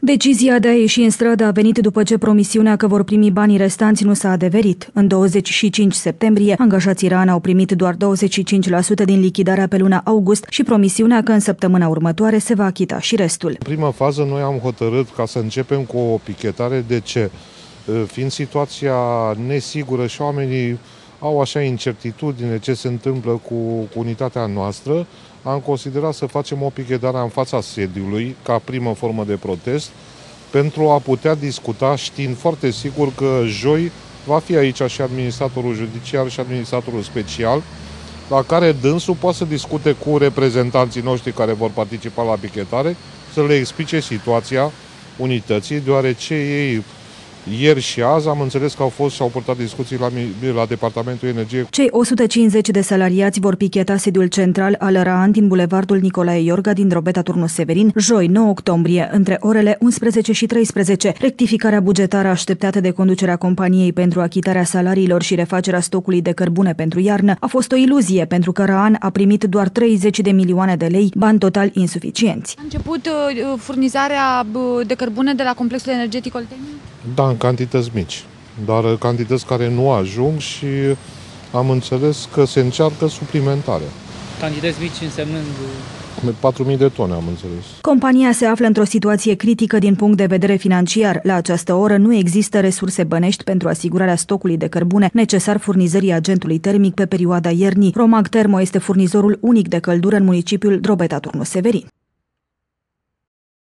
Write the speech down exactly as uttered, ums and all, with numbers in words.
Decizia de a ieși în stradă a venit după ce promisiunea că vor primi banii restanți nu s-a adeverit. În douăzeci și cinci septembrie, angajații RAN au primit doar douăzeci și cinci la sută din lichidarea pe luna august și promisiunea că în săptămâna următoare se va achita și restul. În prima fază noi am hotărât ca să începem cu o pichetare. De ce? Fiind situația nesigură și oamenii au așa incertitudine ce se întâmplă cu, cu unitatea noastră, am considerat să facem o pichetare în fața sediului ca primă formă de protest pentru a putea discuta, știind foarte sigur că joi va fi aici și administratorul judiciar și administratorul special, la care dânsul poate să discute cu reprezentanții noștri care vor participa la pichetare, să le explice situația unității, deoarece ei ieri și azi am înțeles că au fost și au purtat discuții la, la Departamentul Energie. Cei o sută cincizeci de salariați vor picheta sediul central al RAN din bulevardul Nicolae Iorga din Drobeta Turnu Severin, joi nouă octombrie, între orele unsprezece și treisprezece. Rectificarea bugetară așteptată de conducerea companiei pentru achitarea salariilor și refacerea stocului de cărbune pentru iarnă a fost o iluzie, pentru că RAN a primit doar treizeci de milioane de lei, bani total insuficienți. A început uh, furnizarea de cărbune de la complexul energetic Oltenia? Da, în cantități mici, dar cantități care nu ajung și am înțeles că se încearcă suplimentare. Cantități mici însemnând patru mii de tone, am înțeles. Compania se află într-o situație critică din punct de vedere financiar. La această oră nu există resurse bănești pentru asigurarea stocului de cărbune necesar furnizării agentului termic pe perioada iernii. Romag Termo este furnizorul unic de căldură în municipiul Drobeta Turnu Severin.